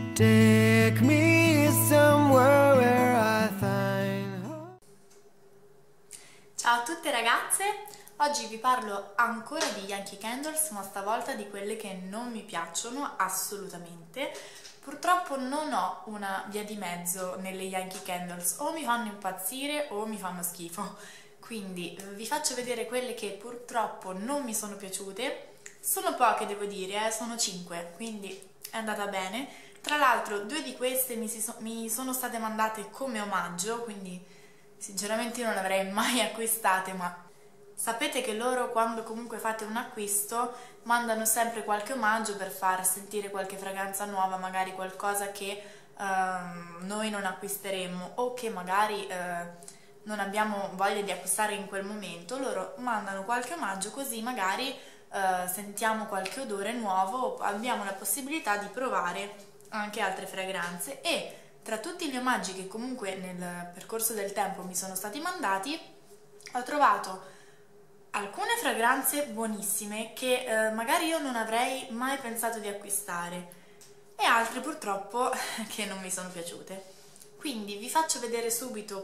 Take me somewhere where I find. Ciao a tutte ragazze, oggi vi parlo ancora di Yankee Candles, ma stavolta di quelle che non mi piacciono assolutamente. Purtroppo non ho una via di mezzo nelle Yankee Candles, o mi fanno impazzire o mi fanno schifo. Quindi vi faccio vedere quelle che purtroppo non mi sono piaciute. Sono poche, devo dire, sono 5, quindi è andata bene. Tra l'altro 2 di queste mi sono state mandate come omaggio, quindi sinceramente non le avrei mai acquistate, ma sapete che loro, quando comunque fate un acquisto, mandano sempre qualche omaggio per far sentire qualche fragranza nuova, magari qualcosa che noi non acquisteremmo o che magari non abbiamo voglia di acquistare in quel momento. Loro mandano qualche omaggio, così magari sentiamo qualche odore nuovo, abbiamo la possibilità di provare anche altre fragranze. E tra tutti gli omaggi che comunque nel percorso del tempo mi sono stati mandati, ho trovato alcune fragranze buonissime che magari io non avrei mai pensato di acquistare, e altre purtroppo che non mi sono piaciute. Quindi vi faccio vedere subito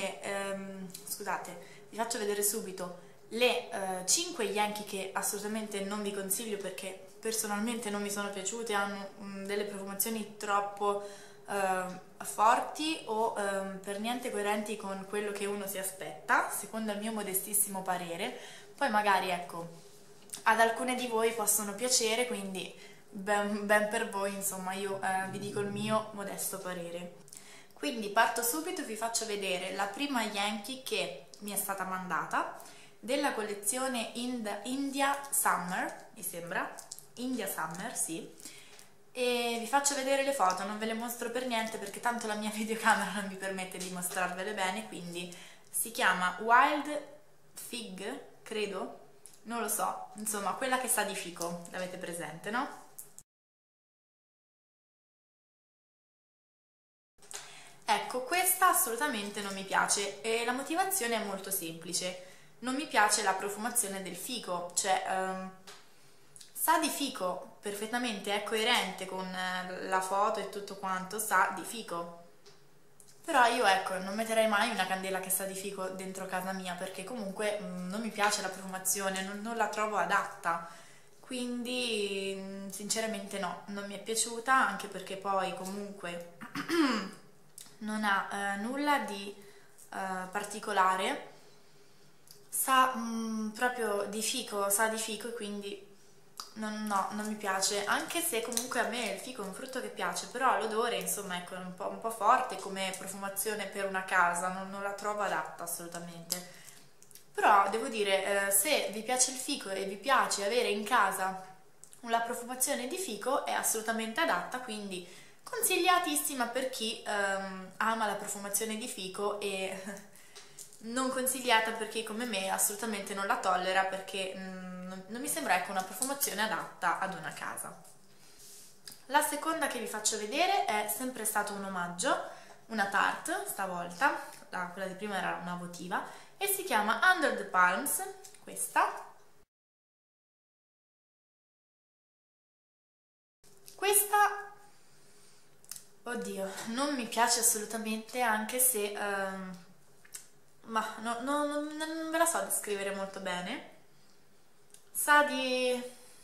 vi faccio vedere subito le 5 Yankee che assolutamente non vi consiglio perché personalmente non mi sono piaciute, hanno delle profumazioni troppo forti o per niente coerenti con quello che uno si aspetta, secondo il mio modestissimo parere. Poi magari, ecco, ad alcune di voi possono piacere, quindi ben per voi, insomma, io vi dico il mio modesto parere. Quindi parto subito e vi faccio vedere la prima Yankee che mi è stata mandata, della collezione India Summer, mi sembra, India Summer, sì, e vi faccio vedere le foto, non ve le mostro per niente perché tanto la mia videocamera non mi permette di mostrarvele bene. Quindi si chiama Wild Fig, credo, non lo so, insomma quella che sa di fico, l'avete presente, no? Ecco, questa assolutamente non mi piace e la motivazione è molto semplice. Non mi piace la profumazione del fico, cioè sa di fico perfettamente, è coerente con la foto e tutto quanto, sa di fico. Però io, ecco, non metterei mai una candela che sa di fico dentro casa mia perché comunque non mi piace la profumazione, non la trovo adatta. Quindi sinceramente no, non mi è piaciuta, anche perché poi comunque non ha nulla di particolare, sa proprio di fico, sa di fico, e quindi no, non mi piace, anche se comunque a me il fico è un frutto che piace, però l'odore, insomma, ecco, è un po' forte come profumazione per una casa, non la trovo adatta assolutamente. Però devo dire, se vi piace il fico e vi piace avere in casa una profumazione di fico, è assolutamente adatta, quindi consigliatissima per chi ama la profumazione di fico, e non consigliata per chi come me assolutamente non la tollera perché non mi sembra, ecco, una profumazione adatta ad una casa. La seconda che vi faccio vedere è sempre stato un omaggio, una Tarte stavolta, quella di prima era una votiva, e si chiama Under the Palms, questa. Questa, oddio, non mi piace assolutamente, anche se ma non ve la so descrivere molto bene. Sa di...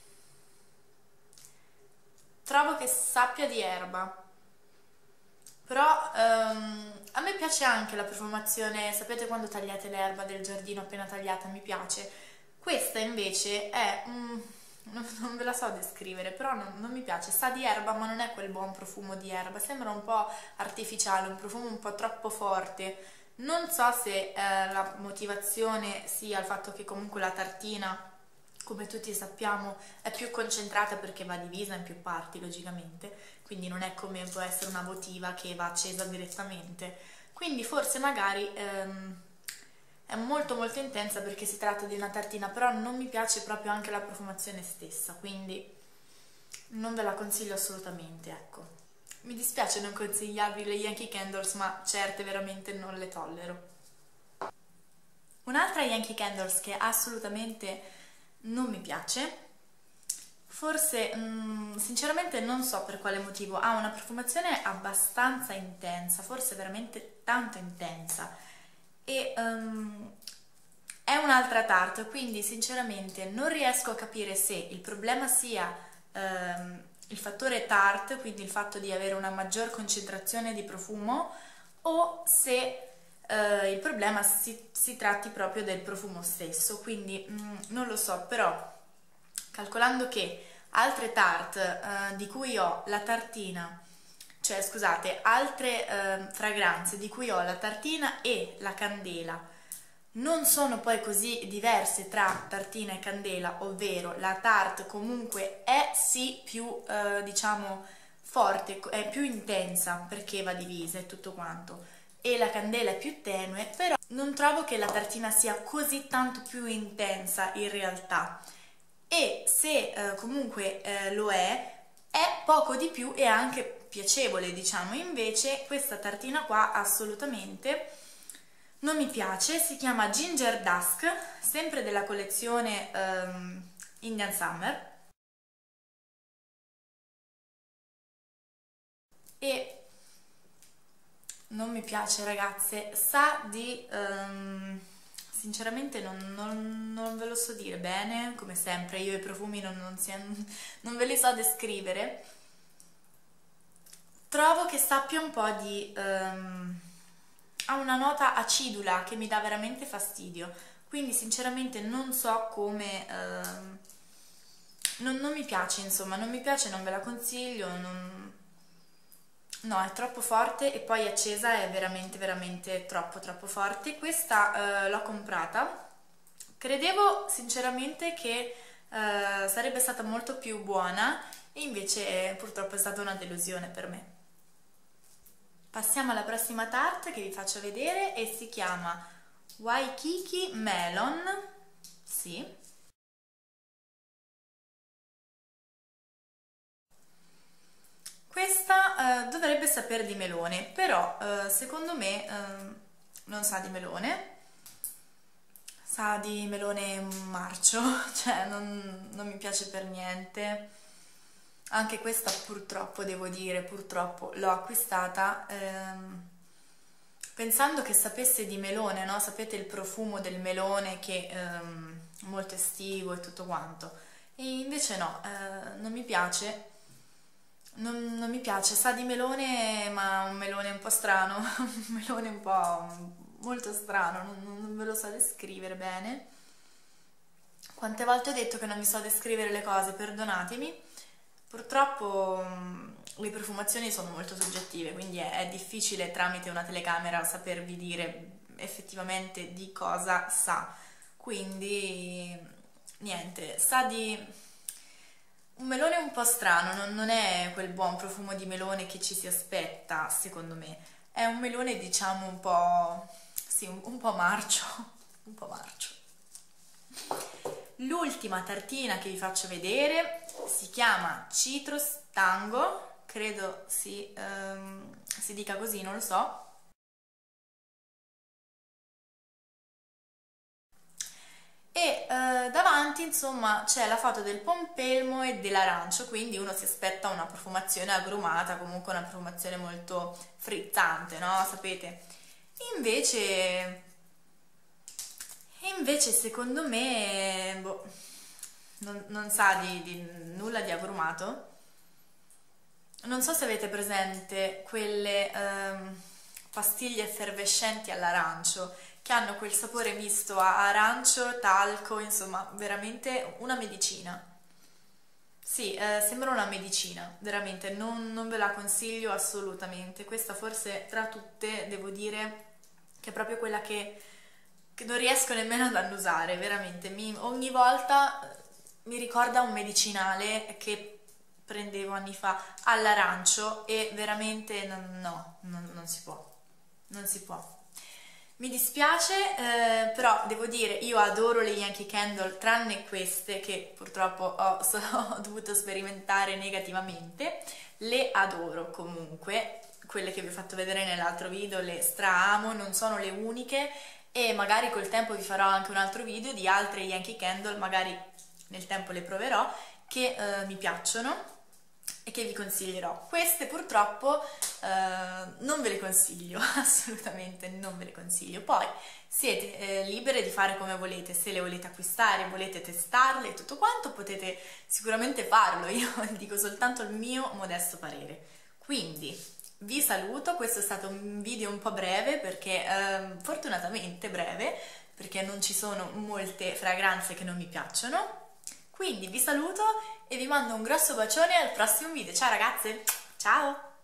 trovo che sappia di erba, però a me piace anche la profumazione, sapete quando tagliate l'erba del giardino appena tagliata, mi piace. Questa invece è... non ve la so descrivere, però non mi piace, sa di erba ma non è quel buon profumo di erba, sembra un po' artificiale, un profumo un po' troppo forte. Non so se la motivazione sia il fatto che comunque la tartina, come tutti sappiamo, è più concentrata perché va divisa in più parti, logicamente, quindi non è come può essere una votiva che va accesa direttamente. Quindi forse magari è molto intensa perché si tratta di una tartina, però non mi piace proprio anche la profumazione stessa, quindi non ve la consiglio assolutamente, ecco. Mi dispiace non consigliarvi le Yankee Candles, ma certe veramente non le tollero. Un'altra Yankee Candles che assolutamente non mi piace forse, sinceramente non so per quale motivo, ha una profumazione abbastanza intensa, forse veramente tanto intensa, e è un'altra tarte, quindi sinceramente non riesco a capire se il problema sia il fattore tarte, quindi il fatto di avere una maggior concentrazione di profumo, o se il problema si tratti proprio del profumo stesso, quindi non lo so, però calcolando che altre tarte di cui ho la tartina, cioè scusate, altre fragranze di cui ho la tartina e la candela non sono poi così diverse tra tartina e candela, ovvero la tarte comunque è sì più diciamo forte, è più intensa perché va divisa e tutto quanto, e la candela è più tenue, però non trovo che la tartina sia così tanto più intensa in realtà, e se comunque lo è poco di più e anche piacevole, diciamo. Invece questa tartina qua assolutamente non mi piace, si chiama Ginger Dusk, sempre della collezione Indian Summer, e non mi piace, ragazze, sa di sinceramente non ve lo so dire bene, come sempre io i profumi non ve li so descrivere. Trovo che sappia un po' di ha una nota acidula che mi dà veramente fastidio, quindi sinceramente non so come non mi piace, insomma, non mi piace, non ve la consiglio, no, è troppo forte, e poi accesa è veramente veramente troppo forte. Questa l'ho comprata, credevo sinceramente che sarebbe stata molto più buona, e invece purtroppo è stata una delusione per me. Passiamo alla prossima tarte che vi faccio vedere, e si chiama Waikiki Melon, sì. Questa dovrebbe sapere di melone, però secondo me non sa di melone, sa di melone marcio, cioè non mi piace per niente. Anche questa purtroppo, devo dire, purtroppo l'ho acquistata pensando che sapesse di melone, no? Sapete il profumo del melone che è molto estivo e tutto quanto, e invece no, non mi piace. Non mi piace, sa di melone, ma un melone un po' strano, un melone un po' molto strano, non ve lo so descrivere bene. Quante volte ho detto che non vi so descrivere le cose, perdonatemi. Purtroppo le profumazioni sono molto soggettive, quindi è difficile tramite una telecamera sapervi dire effettivamente di cosa sa. Quindi niente, sa di un melone un po' strano, non è quel buon profumo di melone che ci si aspetta, secondo me. È un melone, diciamo, un po', sì, un po' marcio, un po' marcio. L'ultima tartina che vi faccio vedere si chiama Citrus Tango, credo si dica così, non lo so. E davanti, insomma, c'è la foto del pompelmo e dell'arancio, quindi uno si aspetta una profumazione agrumata, comunque una profumazione molto frizzante, no? Sapete? Invece, invece secondo me, boh, non sa di nulla di agrumato. Non so se avete presente quelle pastiglie effervescenti all'arancio, che hanno quel sapore misto a arancio, talco, insomma, veramente una medicina. Sì, sembra una medicina, veramente, non ve la consiglio assolutamente. Questa forse tra tutte devo dire che è proprio quella che non riesco nemmeno ad annusare, veramente. Ogni volta mi ricorda un medicinale che prendevo anni fa all'arancio, e veramente no, non si può, non si può. Mi dispiace, però devo dire, io adoro le Yankee Candle, tranne queste che purtroppo ho dovuto sperimentare negativamente. Le adoro comunque, quelle che vi ho fatto vedere nell'altro video le straamo, non sono le uniche, e magari col tempo vi farò anche un altro video di altre Yankee Candle, magari nel tempo le proverò, che mi piacciono e che vi consiglierò. Queste purtroppo non ve le consiglio, assolutamente non ve le consiglio. Poi siete libere di fare come volete, se le volete acquistare, volete testarle e tutto quanto, potete sicuramente farlo, io dico soltanto il mio modesto parere. Quindi vi saluto, questo è stato un video un po' breve perché fortunatamente breve, perché non ci sono molte fragranze che non mi piacciono. Quindi vi saluto e vi mando un grosso bacione al prossimo video. Ciao ragazze, ciao!